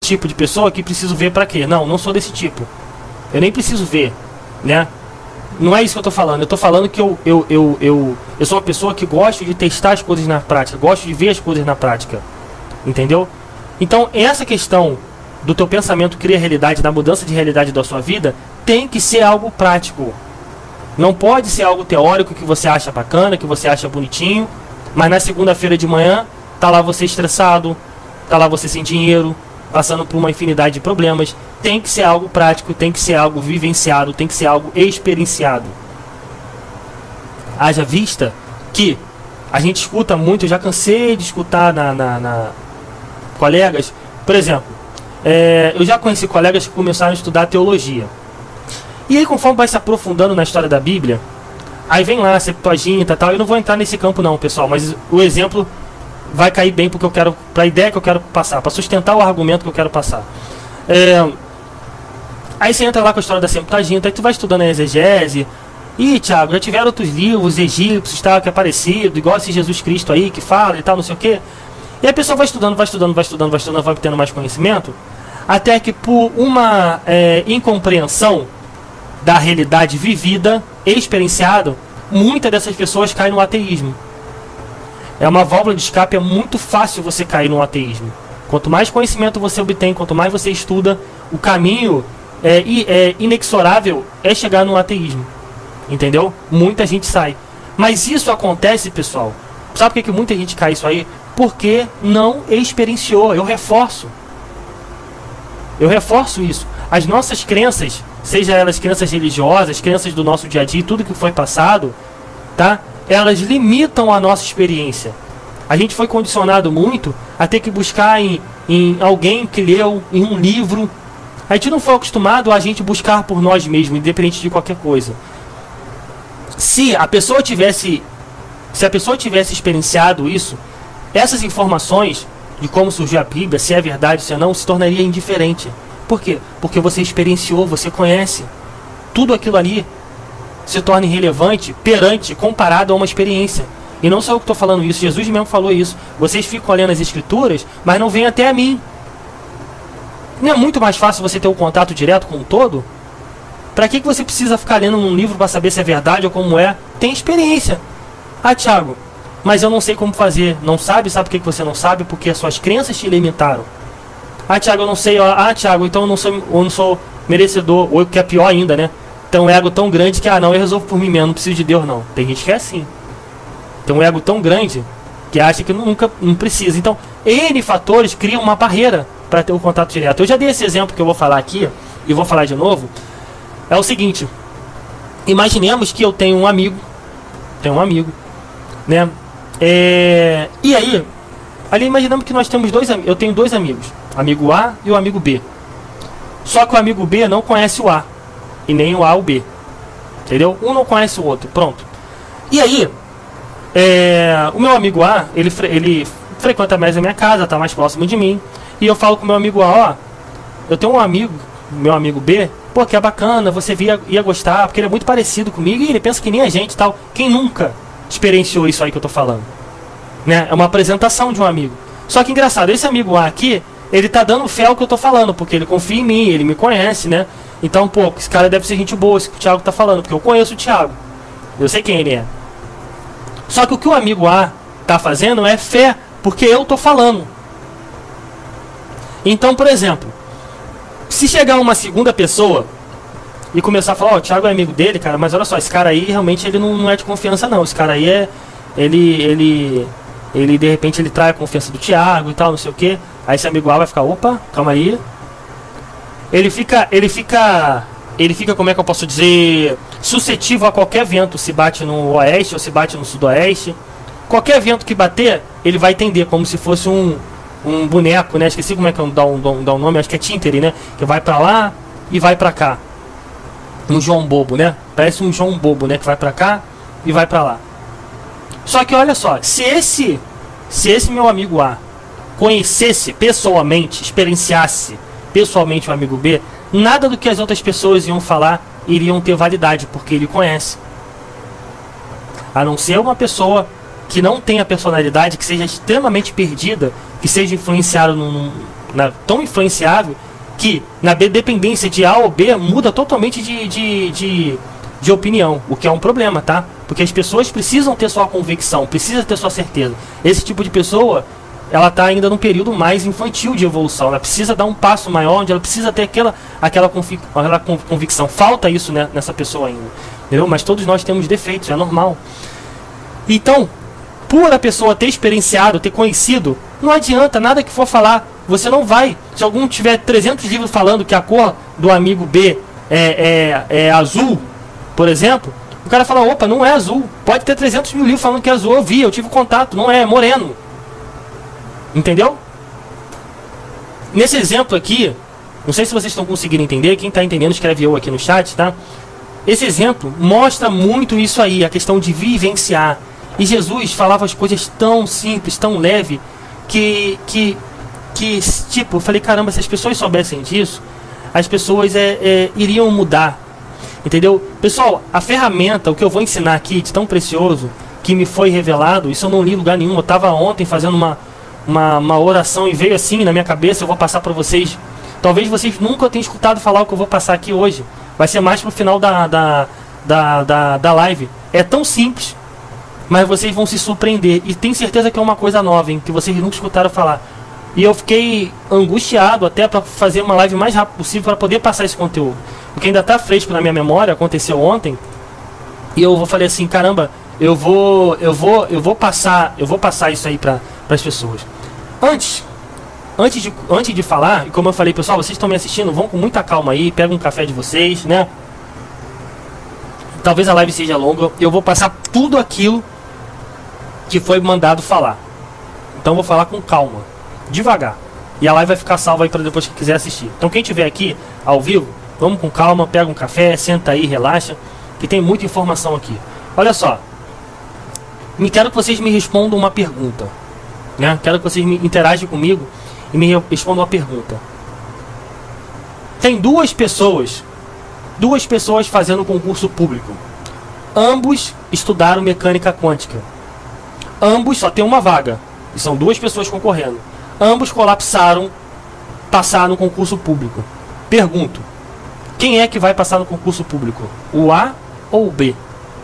tipo de pessoa que preciso ver pra quê? Não, não sou desse tipo. Eu nem preciso ver, né? Não é isso que eu tô falando. Eu tô falando que eu sou uma pessoa que gosto de testar as coisas na prática, gosto de ver as coisas na prática. Entendeu? Então, essa questão do teu pensamento cria realidade, da mudança de realidade da sua vida, tem que ser algo prático. Não pode ser algo teórico que você acha bacana, que você acha bonitinho, mas na segunda-feira de manhã tá lá você estressado, tá lá você sem dinheiro, passando por uma infinidade de problemas. Tem que ser algo prático, tem que ser algo vivenciado, tem que ser algo experienciado. Haja vista que a gente escuta muito, eu já cansei de escutar colegas, por exemplo, eu já conheci colegas que começaram a estudar teologia. E aí, conforme vai se aprofundando na história da Bíblia, aí vem lá a Septuaginta e tal. Eu não vou entrar nesse campo não, pessoal, mas o exemplo vai cair bem porque eu quero, para a ideia que eu quero passar, para sustentar o argumento que eu quero passar. Aí você entra lá com a história da Septuaginta, aí tu vai estudando a exegese. Ih, Thiago, já tiveram outros livros egípcios, tal, que é parecido, igual esse Jesus Cristo aí que fala e tal, não sei o quê. E a pessoa vai estudando, vai obtendo mais conhecimento, até que por uma incompreensão da realidade vivida, experienciado, muitas dessas pessoas caem no ateísmo. É uma válvula de escape, é muito fácil você cair no ateísmo. Quanto mais conhecimento você obtém, quanto mais você estuda, o caminho inexorável é chegar no ateísmo. Entendeu? Muita gente sai. Mas isso acontece, pessoal. Sabe por que muita gente cai isso aí? Porque não experienciou. Eu reforço isso. As nossas crenças, seja elas crenças religiosas, crenças do nosso dia a dia, tudo que foi passado, tá? Elas limitam a nossa experiência. A gente foi condicionado muito a ter que buscar em alguém que leu, em um livro. A gente não foi acostumado a gente buscar por nós mesmos, independente de qualquer coisa. Se a pessoa tivesse experienciado isso, essas informações de como surgiu a Bíblia, se é verdade, se não, se tornaria indiferente. Por quê? Porque você experienciou, você conhece. Tudo aquilo ali se torna irrelevante comparado a uma experiência. E não sou eu que estou falando isso, Jesus mesmo falou isso. Vocês ficam lendo as escrituras, mas não vêm até a mim. Não é muito mais fácil você ter um contato direto com o todo? Para que você precisa ficar lendo um livro para saber se é verdade ou como é? Tem experiência. Ah, Thiago, mas eu não sei como fazer. Não sabe? Sabe por que você não sabe? Porque as suas crenças te limitaram. Ah, Thiago, eu não sei. Ah, Thiago, então eu não sou merecedor. Ou o que é pior ainda, né? Tem um ego tão grande que, não, eu resolvo por mim mesmo, não preciso de Deus, não. Tem gente que é assim. Tem um ego tão grande que acha que não precisa. Então, N fatores criam uma barreira para ter o contato direto. Eu já dei esse exemplo que eu vou falar aqui, e vou falar de novo. É o seguinte. Imaginemos que eu tenho um amigo. Né? E aí, ali imaginamos que nós temos eu tenho dois amigos. Amigo A e o amigo B. Só que o amigo B não conhece o A. E nem o A ou o B. Entendeu? Um não conhece o outro. Pronto. E aí, o meu amigo A, ele frequenta mais a minha casa, tá mais próximo de mim. E eu falo com o meu amigo A, eu tenho um amigo, meu amigo B, pô, que é bacana, você ia gostar, porque ele é muito parecido comigo e ele pensa que nem a gente e tal. Quem nunca experienciou isso aí que eu tô falando? Né? É uma apresentação de um amigo. Só que engraçado, esse amigo A aqui, ele tá dando fé ao que eu tô falando, porque ele confia em mim, ele me conhece, né? Então, pô, esse cara deve ser gente boa, esse que o Thiago tá falando, porque eu conheço o Thiago. Eu sei quem ele é. Só que o que o amigo A tá fazendo é fé, porque eu tô falando. Então, por exemplo, se chegar uma segunda pessoa e começar a falar, o Thiago é amigo dele, cara, mas olha só, esse cara aí realmente ele não é de confiança não. Esse cara aí ele de repente ele trai a confiança do Thiago e tal, não sei o que. Aí esse amigo A vai ficar, opa, calma aí. Ele fica, como é que eu posso dizer, suscetível a qualquer vento, se bate no oeste ou se bate no sudoeste. Qualquer vento que bater, ele vai entender, como se fosse um boneco, né? Esqueci como é que dá um nome, acho que é Tintere, né? Que vai pra lá e vai pra cá. Um João Bobo, né? Parece um João Bobo, né? Que vai pra cá e vai pra lá. Só que olha só, se esse meu amigo A conhecesse pessoalmente, experienciasse pessoalmente o amigo B, nada do que as outras pessoas iam falar iriam ter validade, porque ele conhece. A não ser uma pessoa que não tenha personalidade, que seja extremamente perdida, que seja influenciada tão influenciável, que na dependência de A ou B muda totalmente de opinião, o que é um problema, tá? Porque as pessoas precisam ter sua convicção, precisam ter sua certeza. Esse tipo de pessoa, ela está ainda num período mais infantil de evolução, ela precisa dar um passo maior, onde ela precisa ter aquela convicção. Falta isso, né, nessa pessoa ainda, entendeu? Mas todos nós temos defeitos, é normal. Então, por a pessoa ter experienciado, ter conhecido, não adianta nada que for falar, você não vai. Se algum tiver 300 livros falando que a cor do amigo B é azul, por exemplo, o cara fala, opa, não é azul. Pode ter 300 mil livros falando que é azul, eu vi, eu tive contato, não é moreno. Entendeu? Nesse exemplo aqui, não sei se vocês estão conseguindo entender, quem está entendendo escreve eu aqui no chat, tá? Esse exemplo mostra muito isso aí, a questão de vivenciar. E Jesus falava as coisas tão simples, tão leve, que tipo, eu falei, caramba, se as pessoas soubessem disso, as pessoas iriam mudar. Entendeu? Pessoal, a ferramenta, o que eu vou ensinar aqui de tão precioso, que me foi revelado, isso eu não li em lugar nenhum. Eu estava ontem fazendo uma oração e veio assim na minha cabeça, eu vou passar para vocês. Talvez vocês nunca tenham escutado falar o que eu vou passar aqui hoje. Vai ser mais pro final da live. É tão simples, mas vocês vão se surpreender. E tenho certeza que é uma coisa nova, hein, que vocês nunca escutaram falar. E eu fiquei angustiado até para fazer uma live mais rápido possível para poder passar esse conteúdo. Porque ainda está fresco na minha memória, aconteceu ontem. E eu falei assim, caramba, eu vou passar isso aí para as pessoas. Antes de falar, e como eu falei, pessoal, vocês estão me assistindo, vão com muita calma aí, pega um café de vocês, né? Talvez a live seja longa, eu vou passar tudo aquilo que foi mandado falar. Então vou falar com calma, devagar. E a live vai ficar salva aí para depois que quiser assistir. Então quem estiver aqui ao vivo, vamos com calma, pega um café, senta aí, relaxa, que tem muita informação aqui. Olha só, quero que vocês me respondam uma pergunta, né? Quero que vocês me interagem comigo e me respondam uma pergunta. Tem duas pessoas fazendo concurso público. Ambos estudaram mecânica quântica. Ambos só tem uma vaga. E são duas pessoas concorrendo. Ambos colapsaram, passaram no concurso público. Pergunto, quem é que vai passar no concurso público? O A ou o B?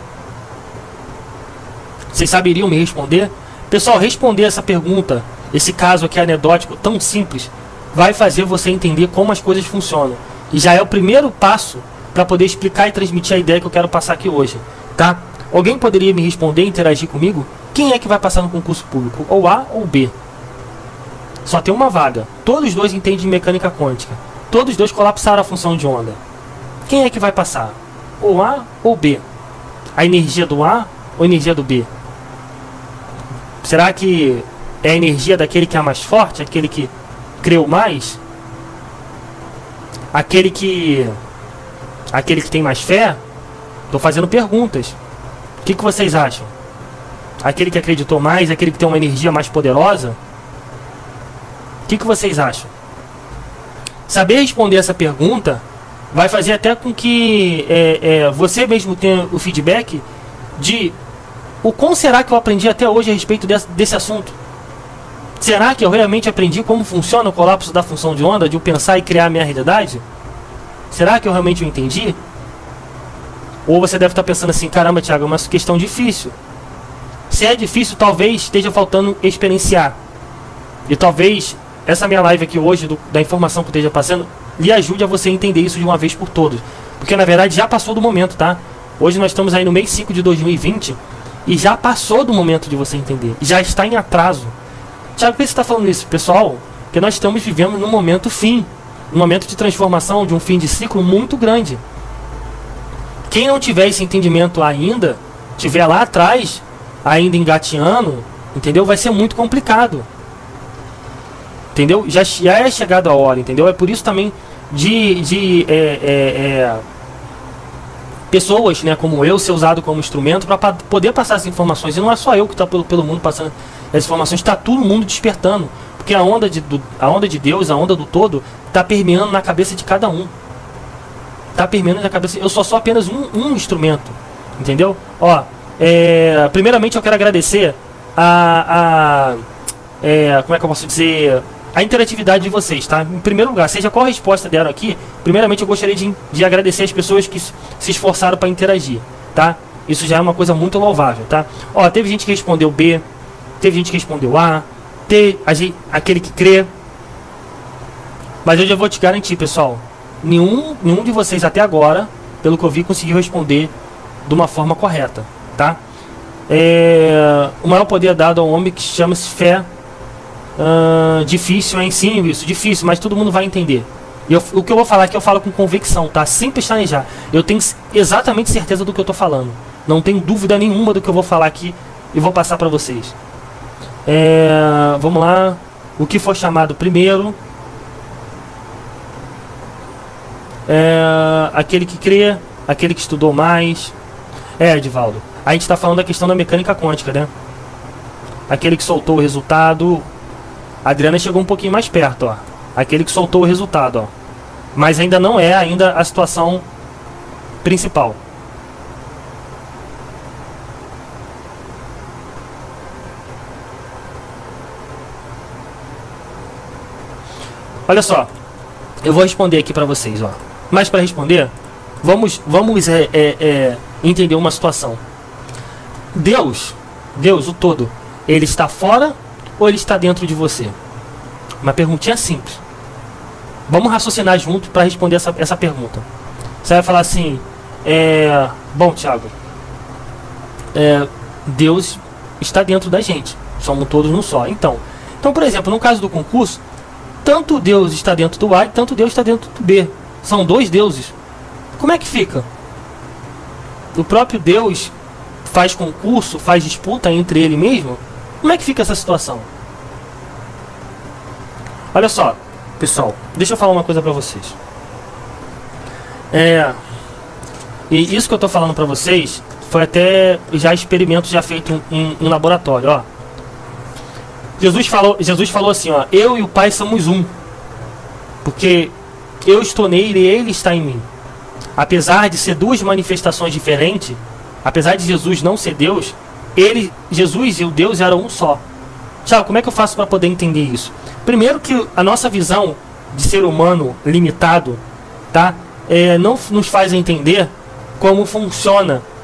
Vocês saberiam me responder? Pessoal, responder essa pergunta, esse caso aqui anedótico tão simples, vai fazer você entender como as coisas funcionam. E já é o primeiro passo para poder explicar e transmitir a ideia que eu quero passar aqui hoje, tá? Alguém poderia me responder e interagir comigo? Quem é que vai passar no concurso público? Ou A ou B? Só tem uma vaga. Todos os dois entendem de mecânica quântica. Todos os dois colapsaram a função de onda. Quem é que vai passar? Ou A ou B? A energia do A ou a energia do B? Será que é a energia daquele que é mais forte? Aquele que creu mais? Aquele que tem mais fé? Estou fazendo perguntas. O que vocês acham? Aquele que acreditou mais? Aquele que tem uma energia mais poderosa? O que vocês acham? Saber responder essa pergunta vai fazer até com que você mesmo tenha o feedback de o quão será que eu aprendi até hoje a respeito desse assunto. Será que eu realmente aprendi como funciona o colapso da função de onda, de eu pensar e criar a minha realidade? Será que eu realmente entendi? Ou você deve estar pensando assim, caramba, Thiago, é uma questão difícil. Se é difícil, talvez esteja faltando experienciar. E talvez essa minha live aqui hoje, da informação que eu esteja passando, lhe ajude a você entender isso de uma vez por todas. Porque na verdade já passou do momento, tá? Hoje nós estamos aí no mês 5 de 2020 e já passou do momento de você entender. Já está em atraso. Thiago, por que você está falando isso, pessoal? Porque nós estamos vivendo num momento fim. Um momento de transformação, de um fim de ciclo muito grande. Quem não tiver esse entendimento ainda, tiver lá atrás, ainda engateando, entendeu? Vai ser muito complicado. Entendeu? Já é chegado a hora, entendeu? É por isso também pessoas, né, como eu, ser usado como instrumento para poder passar as informações. E não é só eu que está pelo mundo passando as informações, está todo mundo despertando. Porque a onda de Deus, a onda do todo, está permeando na cabeça de cada um. Está permeando na cabeça. Eu sou só apenas um instrumento. Entendeu? Ó, primeiramente eu quero agradecer como é que eu posso dizer? a interatividade de vocês, tá? Em primeiro lugar, seja qual resposta deram aqui, primeiramente eu gostaria de agradecer as pessoas que se esforçaram para interagir, tá? Isso já é uma coisa muito louvável, tá? Ó, teve gente que respondeu B, teve gente que respondeu A, aquele que crê. Mas eu já vou te garantir, pessoal, nenhum de vocês até agora, pelo que eu vi, conseguiu responder de uma forma correta, tá? O maior poder dado ao homem que chama-se fé. Difícil, hein? Sim, isso, difícil, mas todo mundo vai entender. O que eu vou falar aqui eu falo com convicção, tá? Sem pestanejar. Eu tenho exatamente certeza do que eu tô falando. Não tenho dúvida nenhuma do que eu vou falar aqui e vou passar para vocês. Vamos lá. O que for chamado primeiro? Aquele que crê, aquele que estudou mais. Edivaldo, a gente está falando da questão da mecânica quântica, né? Aquele que soltou o resultado. A Adriana chegou um pouquinho mais perto, ó. Aquele que soltou o resultado, ó. Mas ainda não é a situação principal. Olha só, eu vou responder aqui para vocês, ó. Mas para responder, vamos entender uma situação. Deus, o todo, ele está fora ou ele está dentro de você? Uma perguntinha simples. Vamos raciocinar junto para responder essa pergunta. Você vai falar assim, bom, Thiago, Deus está dentro da gente. Somos todos num só. Então, por exemplo, no caso do concurso, tanto Deus está dentro do A e tanto Deus está dentro do B. São dois deuses. Como é que fica? O próprio Deus faz concurso, faz disputa entre ele mesmo? Como é que fica essa situação? Olha só, pessoal, deixa eu falar uma coisa pra vocês. E isso que eu tô falando pra vocês foi até já experimento já feito em laboratório, ó. Jesus falou assim, ó, eu e o Pai somos um. Porque eu estou nele e ele está em mim. Apesar de ser duas manifestações diferentes, apesar de Jesus não ser Deus, Jesus e o Deus eram um só. Tchau, como é que eu faço para poder entender isso? Primeiro que a nossa visão de ser humano limitado, tá? Não nos faz entender como funciona